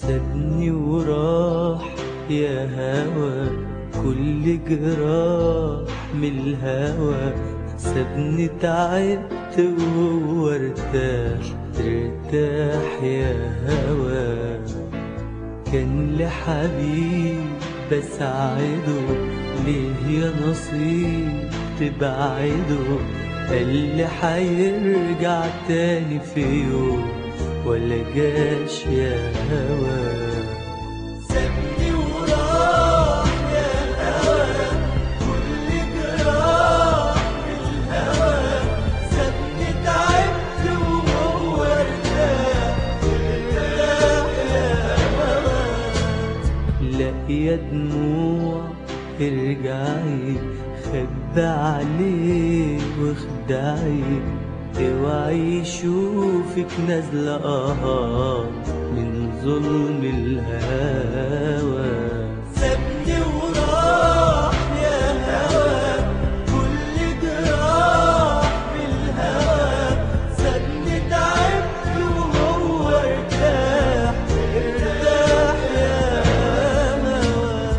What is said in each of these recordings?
سابني وراح يا هوا، كل جراح من الهوى سابني تعبت وهو ارتاح. ارتاح يا هوا، كان لحبيب بساعده، ليه يا نصيب تبعده؟ قال لي حيرجع تاني في يوم ولا جاش يا هوا. سابني وراح يا هوا، كل جراح في الهوى سابني تعبت وهو ارتاح. ارتاح يا هوا، لا يا دموع ارجعي، خبى عليه واخدعي، اوعي يشوفك نازلة من ظلم الهوى. سابني وراح يا هوا، كل جراح في الهوى سابني تعبت وهو ارتاح. ارتاح يا هوا.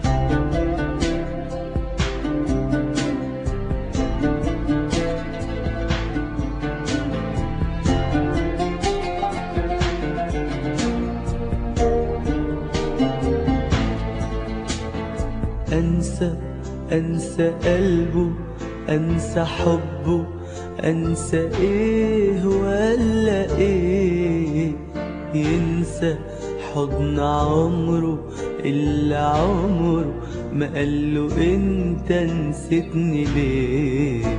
أنسى قلبه، أنسى حبه، أنسى إيه ولا إيه؟ ينسى حضن عمره اللي عمره ما قاله أنت نسيتني ليه؟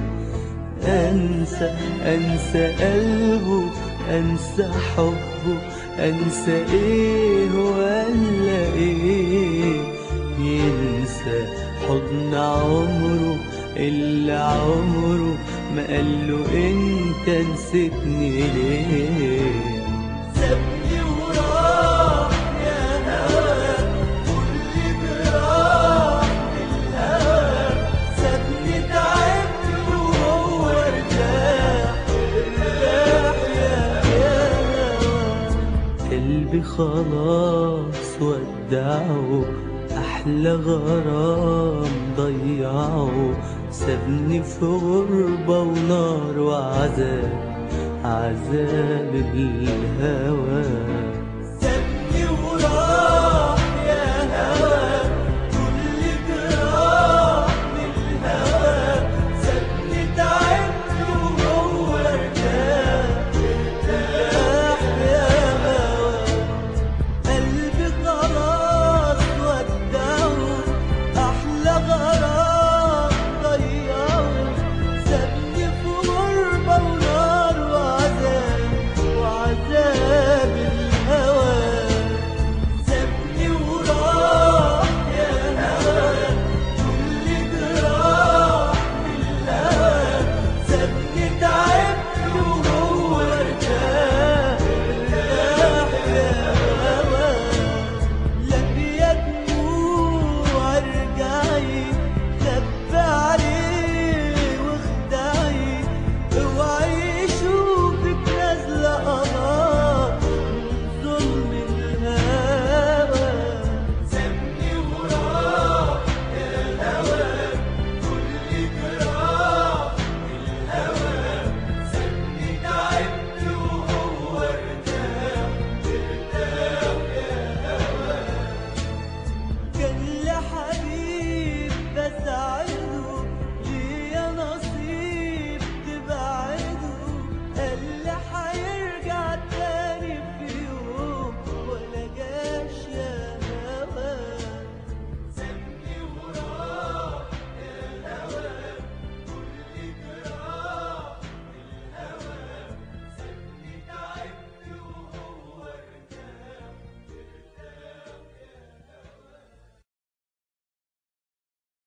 أنسى قلبه، أنسى حبه، أنسى إيه ولا إيه؟ ينسى حضن عمره اللي عمره ما قاله انت نسيتني ليه؟ سابني وراح يا هوا، كل جراح في الهوى سابني تعبت وهو ارتاح. ارتاح يا هوا، قلبي خلاص ودعه، أحلى غرام ضيعه، سابني في غربة ونار وعذاب، عذاب الهوى.